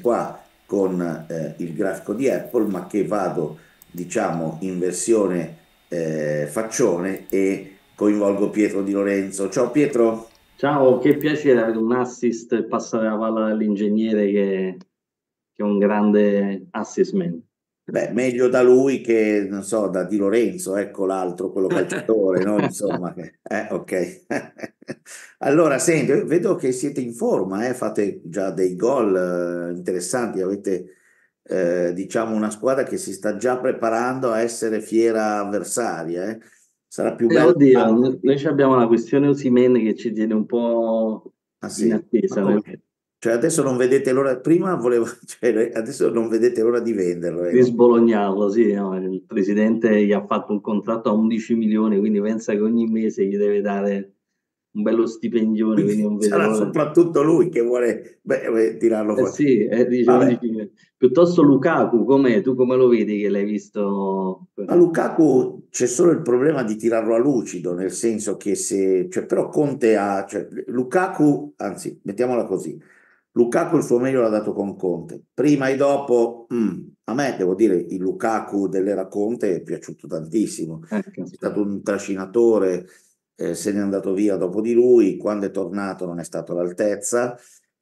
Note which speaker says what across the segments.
Speaker 1: qua con il grafico di Apple, ma che vado, diciamo, in versione faccione e coinvolgo Pietro Di Lorenzo. Ciao Pietro.
Speaker 2: Ciao, che piacere avere un assist e passare la palla all'ingegnere che è un grande assist man.
Speaker 1: Beh, meglio da lui che, non so, da Di Lorenzo, ecco l'altro, quello calciatore, no? Insomma, ok. Allora, senti, vedo che siete in forma, fate già dei gol interessanti, avete, diciamo, una squadra che si sta già preparando a essere fiera avversaria, eh. Sarà più bello
Speaker 2: Oddio, noi
Speaker 1: battervi.
Speaker 2: abbiamo la questione Osimhen che ci tiene un po'
Speaker 1: Ah
Speaker 2: in
Speaker 1: sì, ma
Speaker 2: attesa.
Speaker 1: come? Cioè adesso non vedete l'ora, prima volevo, cioè, adesso non vedete l'ora di venderlo,
Speaker 2: Di
Speaker 1: no?
Speaker 2: sbolognarlo, sì, no? Il presidente gli ha fatto un contratto a 11 milioni, quindi pensa che ogni mese gli deve dare un bello stipendione, quindi
Speaker 1: Quindi
Speaker 2: non vede
Speaker 1: sarà
Speaker 2: l'ora.
Speaker 1: soprattutto lui che vuole tirarlo
Speaker 2: Eh
Speaker 1: fuori.
Speaker 2: sì, dice
Speaker 1: Vabbè,
Speaker 2: 11 milioni. Piuttosto Lukaku, com'è? Tu come lo vedi che l'hai visto?
Speaker 1: ma Lukaku c'è solo il problema di tirarlo a lucido, nel senso che se, cioè, però Conte ha, cioè, Lukaku, anzi, mettiamola così, Lukaku il suo meglio l'ha dato con Conte. Prima e dopo, a me devo dire, il Lukaku dell'era Conte è piaciuto tantissimo. È
Speaker 2: Caspita.
Speaker 1: stato un trascinatore, se n'è andato via dopo di lui, quando è tornato non è stato all'altezza.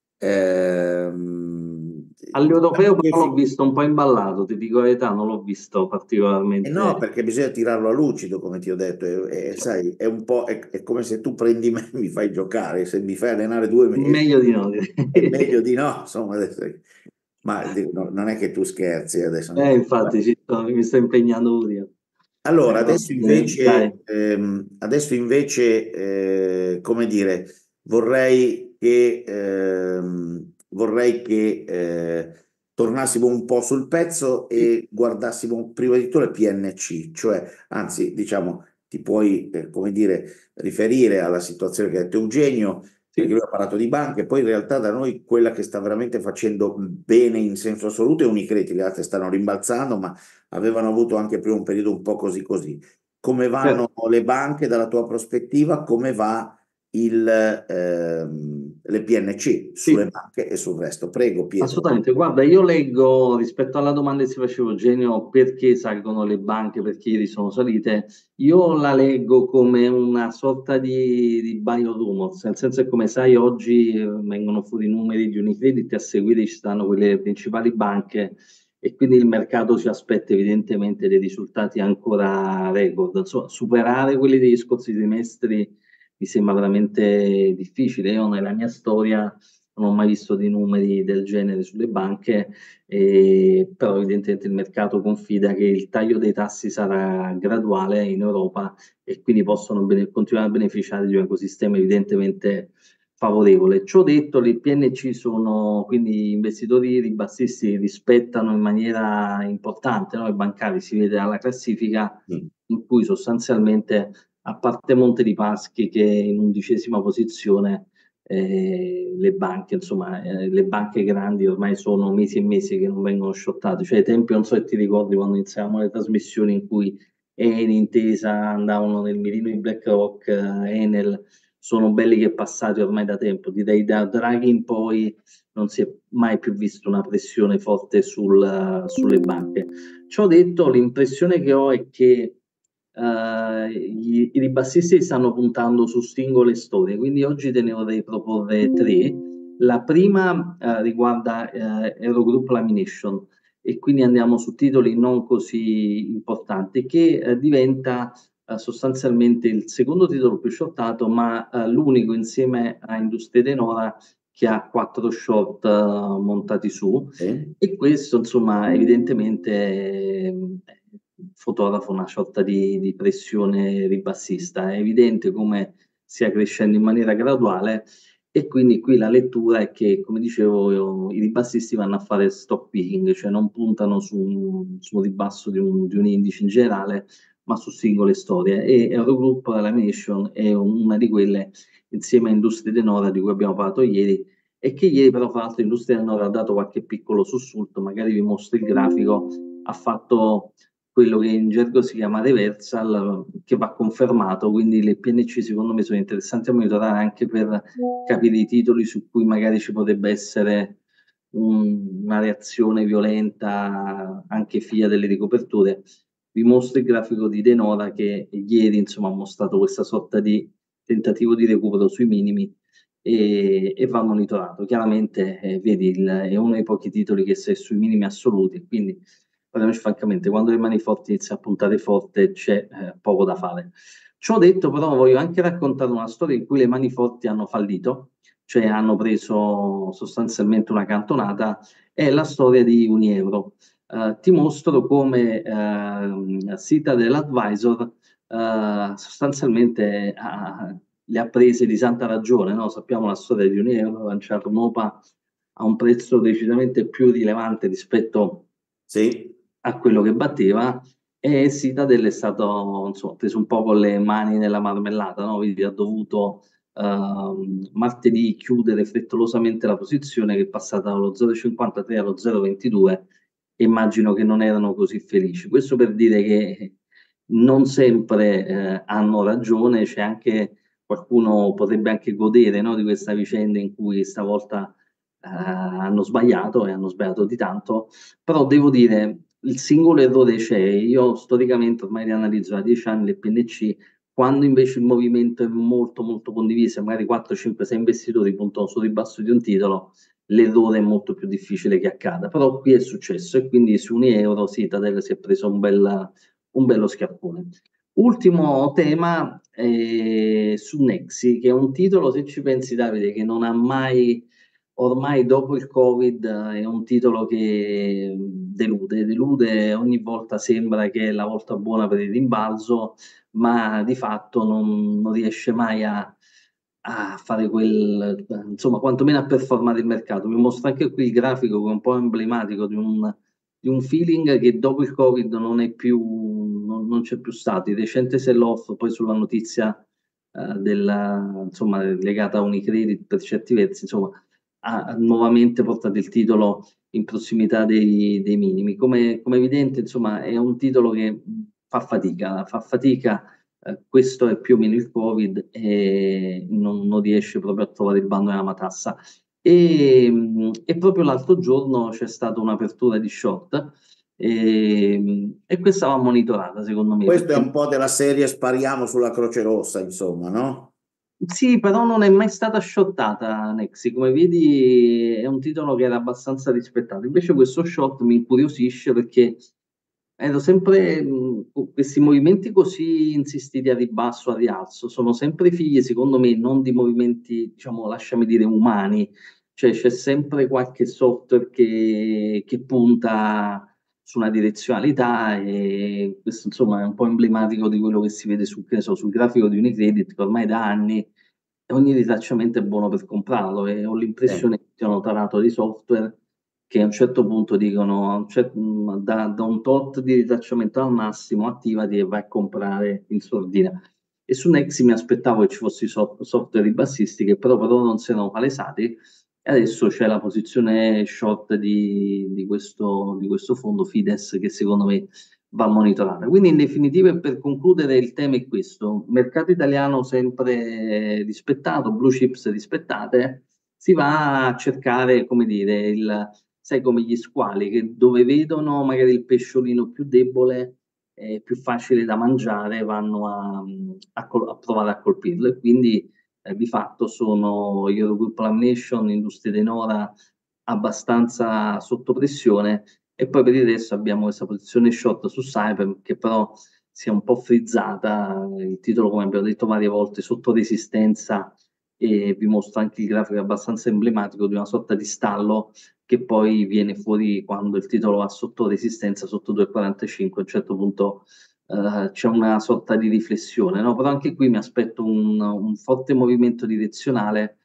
Speaker 2: All'europeo
Speaker 1: Diciamo che
Speaker 2: però l'ho visto un po' imballato, ti dico la verità, non l'ho visto
Speaker 1: no,
Speaker 2: particolarmente
Speaker 1: perché bisogna tirarlo a lucido, come ti ho detto, sai, è un po', è come se tu prendi me e mi fai giocare, se mi fai allenare 2 mesi
Speaker 2: meglio di no.
Speaker 1: è meglio di no, insomma, ma non è che tu scherzi adesso.
Speaker 2: Infatti mi sto impegnando pure io.
Speaker 1: Allora,
Speaker 2: Va bene, dai.
Speaker 1: adesso invece come dire, vorrei che tornassimo un po' sul pezzo e guardassimo prima di tutto le PNC, cioè, anzi, diciamo, ti puoi, come dire, riferire alla situazione che ha detto Eugenio, perché
Speaker 2: Sì.
Speaker 1: lui ha parlato di banche, poi in realtà da noi quella che sta veramente facendo bene in senso assoluto è Unicredit, le altre stanno rimbalzando, ma avevano avuto anche prima un periodo un po' così così. Come
Speaker 2: Eh,
Speaker 1: vanno le banche dalla tua prospettiva? Come va le PNC sulle
Speaker 2: sì,
Speaker 1: banche e sul resto? Prego, Pietro.
Speaker 2: assolutamente. Guarda, io leggo rispetto alla domanda che si faceva Eugenio, perché salgono le banche, perché ieri sono salite, io la leggo come una sorta di biorumors, nel senso che come sai oggi vengono fuori i numeri di Unicredit e a seguire ci stanno quelle principali banche e quindi il mercato si aspetta evidentemente dei risultati ancora record. Insomma, superare quelli degli scorsi trimestri mi sembra veramente difficile. Io nella mia storia non ho mai visto dei numeri del genere sulle banche, però evidentemente il mercato confida che il taglio dei tassi sarà graduale in Europa e quindi possono continuare a beneficiare di un ecosistema evidentemente favorevole. Ciò detto, le PNC sono quindi investitori ribassisti rispettano in maniera importante, no? I bancari si vede alla classifica
Speaker 1: Mm.
Speaker 2: in cui sostanzialmente, a parte Monte dei Paschi che è in 11ª posizione, le banche, insomma, le banche grandi ormai sono mesi e mesi che non vengono shortate. Cioè, ai tempi, non so se ti ricordi quando iniziavamo le trasmissioni in cui Eni, Intesa andavano nel mirino di BlackRock, Enel, sono belli che passati ormai da tempo. Direi da Draghi in poi non si è mai più visto una pressione forte sulle banche. Ciò detto, l'impressione che ho è che i ribassisti stanno puntando su singole storie, quindi oggi te ne vorrei proporre tre. La prima riguarda Eurogroup Lamination e quindi andiamo su titoli non così importanti che diventa sostanzialmente il secondo titolo più shortato, ma l'unico insieme a Industrie De Nora che ha quattro short montati su
Speaker 1: Sì?
Speaker 2: e questo insomma evidentemente fotografa una sorta di pressione ribassista. È evidente come stia crescendo in maniera graduale e quindi qui la lettura è che, come dicevo, i ribassisti vanno a fare stock picking, cioè non puntano su un ribasso di un indice in generale, ma su singole storie. E Eurogroup Lamination è una di quelle, insieme a Industrie De Nora, di cui abbiamo parlato ieri, e che ieri però, fra l'altro, Industrie De Nora ha dato qualche piccolo sussulto, magari vi mostro il grafico, ha fatto quello che in gergo si chiama reversal, che va confermato, quindi le PNC secondo me sono interessanti a monitorare anche per capire i titoli su cui magari ci potrebbe essere un, una reazione violenta anche figlia delle ricoperture. Vi mostro il grafico di De Nora che ieri insomma ha mostrato questa sorta di tentativo di recupero sui minimi e va monitorato. Chiaramente, vedi, è uno dei pochi titoli che sei sui minimi assoluti, quindi parliamoci francamente, quando le mani forti iniziano a puntare forte c'è poco da fare. Ciò detto, però, voglio anche raccontare una storia in cui le mani forti hanno fallito, cioè hanno preso sostanzialmente una cantonata, è la storia di Unieuro. Ti mostro come Citadel Advisor sostanzialmente le ha prese di santa ragione, no? Sappiamo la storia di Unieuro, lanciato Mopa a un prezzo decisamente più rilevante rispetto
Speaker 1: Sì,
Speaker 2: a quello che batteva e Citadel è stato insomma, preso un po' con le mani nella marmellata, no? Quindi ha dovuto martedì chiudere frettolosamente la posizione che è passata dallo 0,53 allo 0,22 e immagino che non erano così felici. Questo per dire che non sempre hanno ragione, c'è anche qualcuno potrebbe anche godere, no, di questa vicenda in cui stavolta hanno sbagliato e hanno sbagliato di tanto, però devo dire il singolo errore c'è. Io storicamente ormai rianalizzo da 10 anni le PNC, quando invece il movimento è molto molto condiviso, magari 4, 5, 6 investitori puntano sul ribasso di un titolo, l'errore è molto più difficile che accada. Però qui è successo e quindi su un euro Citadel si è preso un bello schiaffone. Ultimo tema su Nexi, che è un titolo, se ci pensi Davide, che non ha mai, ormai dopo il Covid, è un titolo che delude, ogni volta sembra che è la volta buona per il rimbalzo, ma di fatto non riesce mai a fare insomma, quantomeno a performare il mercato. Mi mostra anche qui il grafico che è un po' emblematico di un feeling che dopo il Covid non è più, non c'è più stato. Il recente sell-off, poi sulla notizia insomma, legata a Unicredit per certi versi, insomma, ha nuovamente portato il titolo in prossimità dei minimi. Come evidente, insomma, è un titolo che fa fatica, questo è più o meno il Covid e non riesce proprio a trovare il bando della matassa. E proprio l'altro giorno c'è stata un'apertura di short e questa va monitorata secondo me
Speaker 1: questo è
Speaker 2: perché
Speaker 1: un po' della serie spariamo sulla Croce Rossa, insomma, no?
Speaker 2: sì, però non è mai stata shottata Nexi, come vedi è un titolo che era abbastanza rispettato, invece questo shot mi incuriosisce perché ero sempre, questi movimenti così insistiti a ribasso, a rialzo, sono sempre figli, secondo me, non di movimenti, diciamo, lasciami dire, umani, cioè c'è sempre qualche software che punta su una direzionalità e questo insomma è un po' emblematico di quello che si vede che ne so, sul grafico di Unicredit che ormai da anni ogni ritracciamento è buono per comprarlo e ho
Speaker 1: Sì.
Speaker 2: l'impressione che siano tarato di software che a un certo punto dicono da un tot di ritracciamento al massimo attivati e vai a comprare in sordina. E su Nexi mi aspettavo che ci fossero software ribassisti che però non si erano palesati e adesso c'è la posizione short di questo fondo Fides che secondo me va monitorata. Quindi in definitiva e per concludere il tema è questo, mercato italiano sempre rispettato, blue chips rispettate, si va a cercare, come dire, sai come gli squali, che dove vedono magari il pesciolino più debole, più facile da mangiare, vanno a provare a colpirlo. E quindi di fatto sono Eurogroup Lamination, Industrie De Nora abbastanza sotto pressione e poi per il resto abbiamo questa posizione short su Cyber che però si è un po' frizzata, il titolo come abbiamo detto varie volte sotto resistenza e vi mostro anche il grafico abbastanza emblematico di una sorta di stallo che poi viene fuori quando il titolo va sotto resistenza, sotto 2,45, a un certo punto c'è una sorta di riflessione, no? Però anche qui mi aspetto un forte movimento direzionale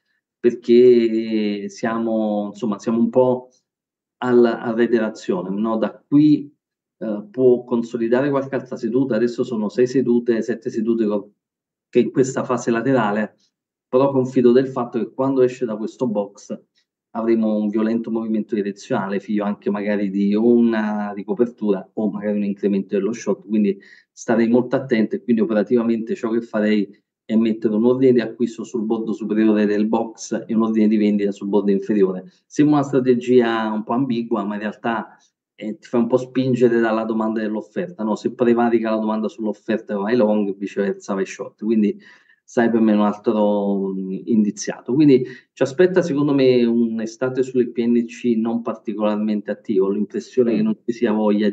Speaker 2: perché insomma, siamo un po' alla reiterazione, no? Da qui può consolidare qualche altra seduta, adesso sono 6 sedute, 7 sedute che in questa fase laterale, però confido del fatto che quando esce da questo box avremo un violento movimento direzionale, figlio anche magari di o una ricopertura o magari un incremento dello short, quindi starei molto attento e quindi operativamente ciò che farei e mettere un ordine di acquisto sul bordo superiore del box e un ordine di vendita sul bordo inferiore. Sembra una strategia un po' ambigua, ma in realtà ti fa un po' spingere dalla domanda dell'offerta, no? Se prevarica la domanda sull'offerta vai long, viceversa vai short, quindi sai per me un altro indiziato. Quindi ci aspetta secondo me un'estate sulle PNC non particolarmente attiva, ho l'impressione che non ci sia voglia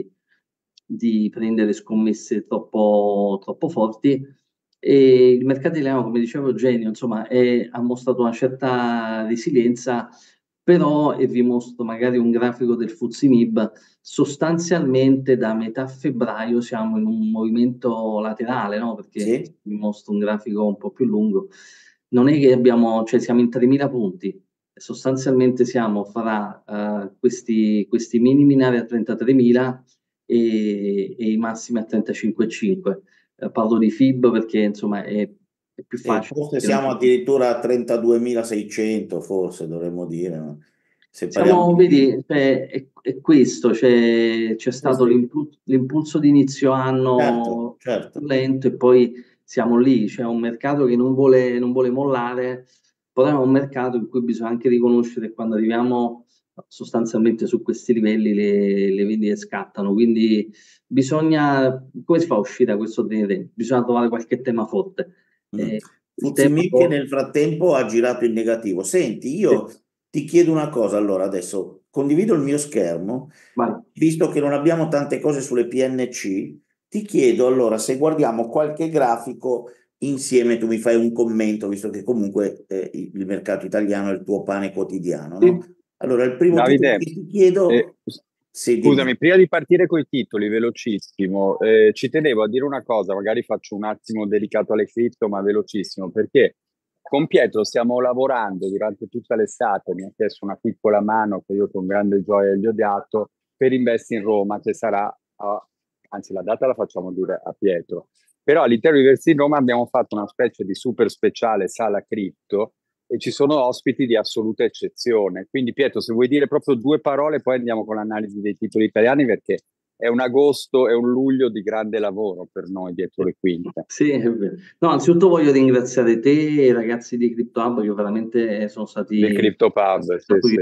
Speaker 2: di prendere scommesse troppo forti. E il mercato italiano, come diceva Eugenio, insomma, ha mostrato una certa resilienza, però, e vi mostro magari un grafico del FTSE MIB, sostanzialmente da metà febbraio siamo in un movimento laterale, no? Perché
Speaker 1: Sì?
Speaker 2: vi mostro un grafico un po' più lungo. Non è che abbiamo, cioè siamo in 3.000 punti, sostanzialmente siamo fra questi minimi in area a 33.000 e i massimi a 35,5. Parlo di FIB perché insomma è più
Speaker 1: Sì,
Speaker 2: facile.
Speaker 1: forse siamo addirittura a 32.600, forse dovremmo dire, no? Se parliamo
Speaker 2: Siamo,
Speaker 1: di PIL.
Speaker 2: vedi, è questo, c'è
Speaker 1: Sì,
Speaker 2: stato
Speaker 1: sì,
Speaker 2: l'impulso di inizio
Speaker 1: certo,
Speaker 2: anno
Speaker 1: certo.
Speaker 2: lento e poi siamo lì, c'è un mercato che non vuole mollare, però è un mercato in cui bisogna anche riconoscere che quando arriviamo sostanzialmente su questi livelli le vendite scattano, quindi bisogna, come si fa a uscire da questo ordine di tempi? Bisogna trovare qualche tema forte.
Speaker 1: Mm.
Speaker 2: Il
Speaker 1: Fuzzi
Speaker 2: tema
Speaker 1: Mick
Speaker 2: forte,
Speaker 1: nel frattempo ha girato in negativo. Senti, io ti chiedo una cosa, allora adesso condivido il mio schermo,
Speaker 2: vai.
Speaker 1: visto che non abbiamo tante cose sulle PNC, ti chiedo allora se guardiamo qualche grafico insieme, tu mi fai un commento, visto che comunque il mercato italiano è il tuo pane quotidiano, no?
Speaker 2: Sì.
Speaker 1: Allora, il primo titolo
Speaker 3: Davide,
Speaker 1: che ti chiedo, sì, dimmi.
Speaker 3: scusami, prima di partire coi titoli, velocissimo, ci tenevo a dire una cosa, magari faccio un attimo dedicato alle cripto, ma velocissimo, perché con Pietro stiamo lavorando durante tutta l'estate, mi ha chiesto una piccola mano che io con grande gioia gli ho dato, per Invest in Roma, che sarà, anzi la data la facciamo dire a Pietro, però all'interno di Invest in Roma abbiamo fatto una specie di super speciale sala cripto, e ci sono ospiti di assoluta eccezione. Quindi Pietro, se vuoi dire proprio due parole, poi andiamo con l'analisi dei titoli italiani, perché è un agosto e un luglio di grande lavoro per noi dietro le quinte.
Speaker 2: Sì, è vero. No, anzitutto voglio ringraziare te e i ragazzi di CryptoHub che veramente sono
Speaker 3: Del
Speaker 2: stati,
Speaker 3: CryptoPub, sì, sì.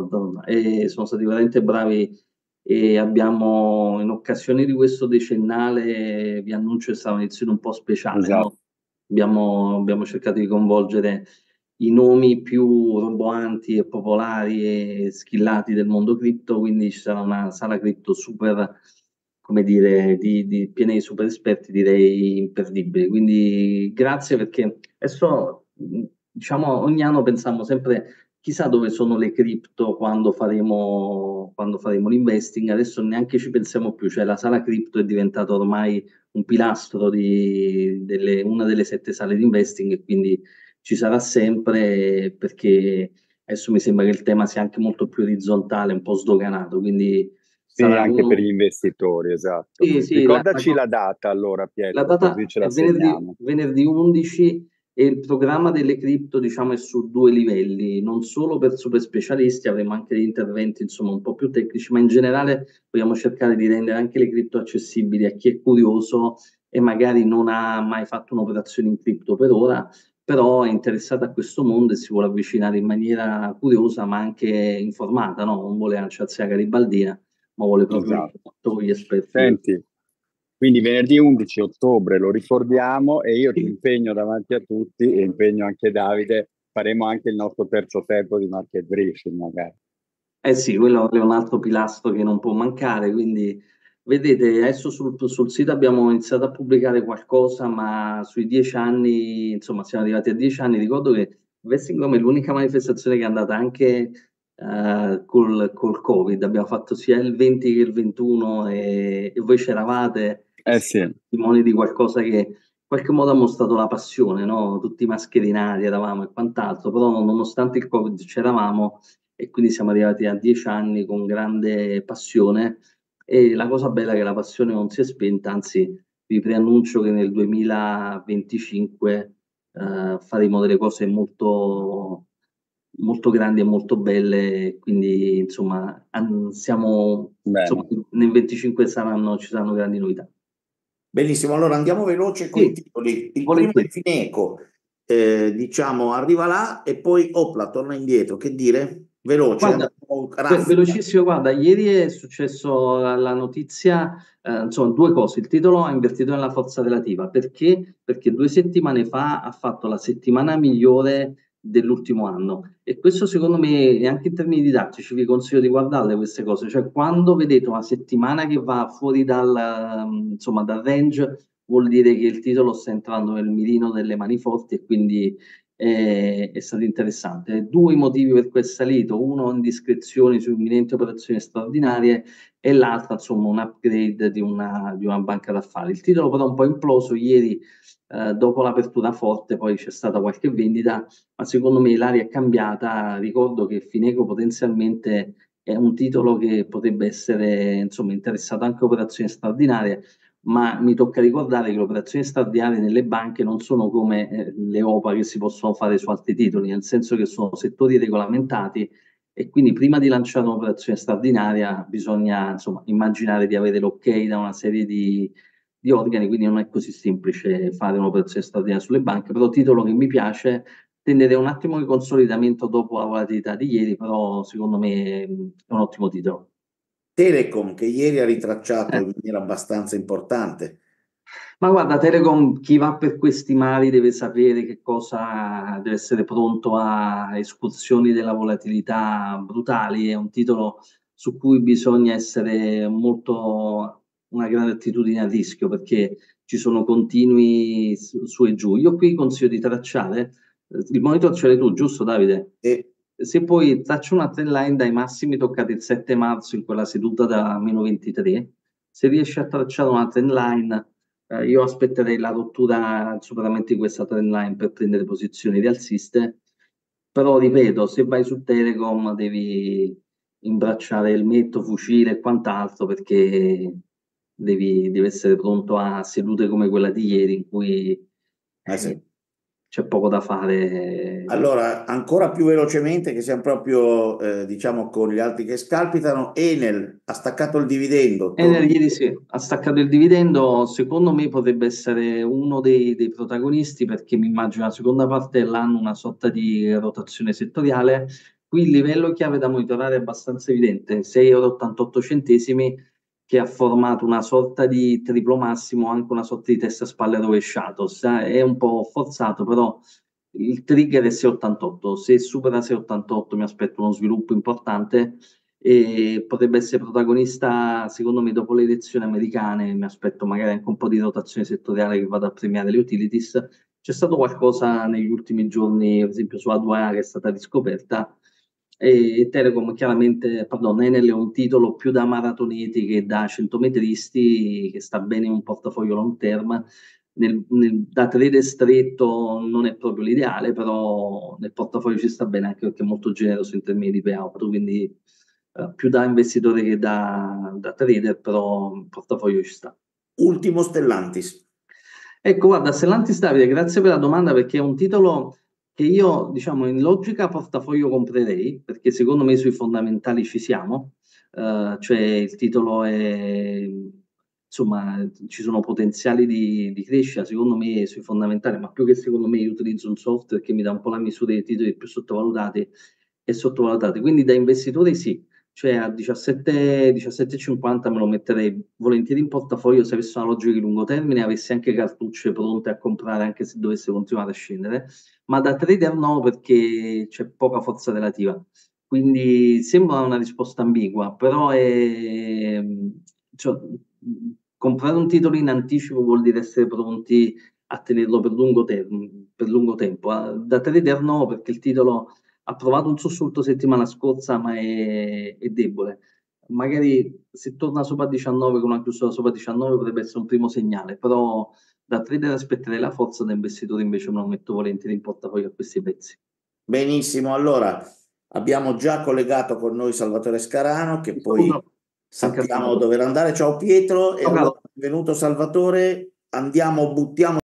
Speaker 2: e sono stati veramente bravi e abbiamo, in occasione di questo decennale, vi annuncio che sarà un'edizione un po' speciale,
Speaker 3: Esatto.
Speaker 2: no? Abbiamo cercato di coinvolgere i nomi più roboanti e popolari e skillati del mondo cripto, quindi ci sarà una sala cripto super, come dire, piena di super esperti, direi imperdibili. Quindi grazie perché adesso, diciamo, ogni anno pensiamo sempre chissà dove sono le cripto quando faremo l'investing, adesso neanche ci pensiamo più, cioè la sala cripto è diventata ormai un pilastro una delle 7 sale di investing e quindi ci sarà sempre perché adesso mi sembra che il tema sia anche molto più orizzontale, un po' sdoganato, quindi
Speaker 3: Sì,
Speaker 2: sarà
Speaker 3: anche per gli investitori, esatto.
Speaker 2: sì, sì,
Speaker 3: Ricordaci la data allora,
Speaker 2: la
Speaker 3: Pietro, così
Speaker 2: data
Speaker 3: ce
Speaker 2: è
Speaker 3: la
Speaker 2: venerdì,
Speaker 3: segniamo.
Speaker 2: venerdì 11 e il programma delle cripto, diciamo, è su 2 livelli, non solo per super specialisti, avremo anche degli interventi, insomma, un po' più tecnici, ma in generale vogliamo cercare di rendere anche le cripto accessibili a chi è curioso e magari non ha mai fatto un'operazione in cripto per ora, però è interessato a questo mondo e si vuole avvicinare in maniera curiosa, ma anche informata, no? Non vuole lanciarsi a garibaldina, ma vuole proprio il
Speaker 3: Esatto.
Speaker 2: contatto con gli esperti.
Speaker 3: Senti, quindi venerdì 11 ottobre lo ricordiamo e io ti impegno davanti a tutti e impegno anche Davide, faremo anche il nostro terzo tempo di market briefing magari.
Speaker 2: Eh sì, quello è un altro pilastro che non può mancare, quindi vedete, adesso sul sito abbiamo iniziato a pubblicare qualcosa, ma sui 10 anni, insomma, siamo arrivati a 10 anni. Ricordo che Vestingom è l'unica manifestazione che è andata anche col Covid. Abbiamo fatto sia il 20 che il 21 e voi c'eravate e
Speaker 3: Eh
Speaker 2: siete
Speaker 3: sì,
Speaker 2: testimoni di qualcosa che in qualche modo ha mostrato la passione, no? Tutti mascherinati eravamo e quant'altro, però nonostante il Covid c'eravamo e quindi siamo arrivati a 10 anni con grande passione e la cosa bella è che la passione non si è spenta, anzi vi preannuncio che nel 2025 faremo delle cose molto, molto grandi e molto belle, quindi insomma, insomma
Speaker 3: bene.
Speaker 2: nel 25 ci saranno grandi novità.
Speaker 1: Benissimo, allora andiamo veloce con i
Speaker 2: Sì,
Speaker 1: titoli. Il primo è
Speaker 2: volentieri.
Speaker 1: Fineco, diciamo, arriva là e poi opla, torna indietro. Che dire? Veloce,
Speaker 2: Guarda,
Speaker 1: andiamo raffica.
Speaker 2: velocissimo, guarda, ieri è successo la notizia, insomma, due cose. Il titolo ha invertito nella forza relativa. Perché? Perché 2 settimane fa ha fatto la settimana migliore dell'ultimo anno. E questo secondo me, e anche in termini didattici, vi consiglio di guardarle queste cose. Cioè, quando vedete una settimana che va fuori insomma, dal range, vuol dire che il titolo sta entrando nel mirino delle mani forti e quindi è stato interessante. Due i motivi per cui è salito: uno, indiscrezioni su imminenti operazioni straordinarie, e l'altro, insomma, un upgrade di una banca d'affari. Il titolo però è un po' imploso ieri, dopo l'apertura forte, poi c'è stata qualche vendita, ma secondo me l'aria è cambiata. Ricordo che Fineco potenzialmente è un titolo che potrebbe essere, insomma, interessato anche a operazioni straordinarie, ma mi tocca ricordare che le operazioni straordinarie nelle banche non sono come le OPA che si possono fare su altri titoli, nel senso che sono settori regolamentati e quindi prima di lanciare un'operazione straordinaria bisogna, insomma, immaginare di avere l'ok da una serie di organi, quindi non è così semplice fare un'operazione straordinaria sulle banche. Però titolo che mi piace, tenere un attimo di consolidamento dopo la volatilità di ieri, però secondo me è un ottimo titolo.
Speaker 1: Telecom, che ieri ha ritracciato
Speaker 2: Eh.
Speaker 1: in maniera abbastanza importante.
Speaker 2: Ma guarda, Telecom, chi va per questi mari deve sapere che cosa deve essere pronto a escursioni della volatilità brutali. È un titolo su cui bisogna essere molto, una grande attitudine a rischio, perché ci sono continui su e giù. Io qui consiglio di tracciare, il monitor ce l'hai tu, giusto Davide?
Speaker 1: E
Speaker 2: Se poi traccio una trend line dai massimi toccati il 7 marzo in quella seduta da meno 23, se riesci a tracciare una trend line, io aspetterei la rottura, il superamento di questa trend line per prendere posizioni rialziste. Però ripeto, se vai su Telecom devi imbracciare elmetto, fucile e quant'altro, perché devi essere pronto a sedute come quella di ieri in cui
Speaker 1: sì.
Speaker 2: eh, c'è poco da fare.
Speaker 1: Allora, ancora più velocemente, che siamo proprio, diciamo, con gli altri che scalpitano, Enel ha staccato il dividendo, torna.
Speaker 2: Ieri sì, ha staccato il dividendo. Secondo me potrebbe essere uno dei protagonisti, perché mi immagino la seconda parte dell'anno una sorta di rotazione settoriale. Qui il livello chiave da monitorare è abbastanza evidente: 6,88 euro, che ha formato una sorta di triplo massimo, anche una sorta di testa a spalle rovesciato. È un po' forzato, però il trigger è 6,88. Se supera 6,88 mi aspetto uno sviluppo importante e potrebbe essere protagonista, secondo me, dopo le elezioni americane. Mi aspetto magari anche un po' di rotazione settoriale che vada a premiare le utilities. C'è stato qualcosa negli ultimi giorni, per esempio su A2A, che è stata riscoperta, e Telecom chiaramente, pardon, Enel è un titolo più da maratoneti che da centometristi, che sta bene in un portafoglio long term. Da trader stretto non è proprio l'ideale, però nel portafoglio ci sta bene, anche perché è molto generoso in termini di payout, quindi più da investitore che da trader, però il portafoglio ci sta.
Speaker 1: Ultimo Stellantis.
Speaker 2: Ecco, guarda, Stellantis, Davide, grazie per la domanda, perché è un titolo che io, diciamo, in logica portafoglio comprerei, perché secondo me sui fondamentali ci siamo. Cioè il titolo è, insomma, ci sono potenziali di crescita, secondo me, sui fondamentali, ma più che secondo me io utilizzo un software che mi dà un po' la misura dei titoli più sottovalutati e sottovalutati. Quindi da investitore sì, cioè a 17, 17,50 me lo metterei volentieri in portafoglio se avessi una logica di lungo termine e avessi anche cartucce pronte a comprare anche se dovesse continuare a scendere, ma da trader no, perché c'è poca forza relativa. Quindi sembra una risposta ambigua, però cioè, comprare un titolo in anticipo vuol dire essere pronti a tenerlo per lungo tempo. Da trader no, perché il titolo ha provato un sussulto settimana scorsa, ma è debole. Magari se torna sopra 19, con una chiusura sopra 19, potrebbe essere un primo segnale, però da trader aspetterei la forza, da investitore invece me lo metto volentieri in portafoglio a questi pezzi.
Speaker 1: Benissimo, allora abbiamo già collegato con noi Salvatore Scarano, che
Speaker 2: Un
Speaker 1: poi
Speaker 2: saluto anche a te.
Speaker 1: sappiamo dover andare. Ciao Pietro, e
Speaker 2: Ciao
Speaker 1: allora
Speaker 2: caro.
Speaker 1: benvenuto Salvatore, andiamo, buttiamo